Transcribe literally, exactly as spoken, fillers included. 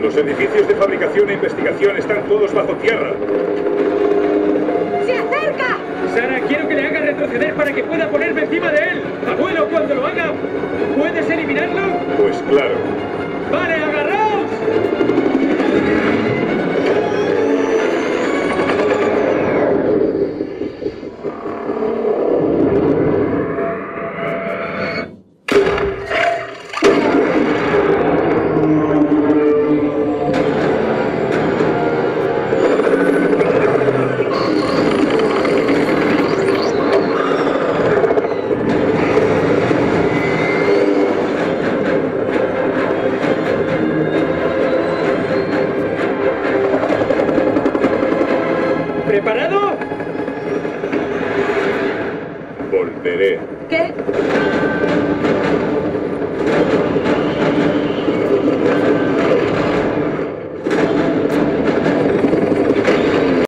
Los edificios de fabricación e investigación están todos bajo tierra. ¡Se acerca! Sara, quiero que le haga retroceder para que pueda ponerme encima de él. Abuelo, cuando lo haga, ¿puedes eliminarlo? Pues claro. ¡Vale, agarraos! ¿Preparado? Volveré. ¿Qué?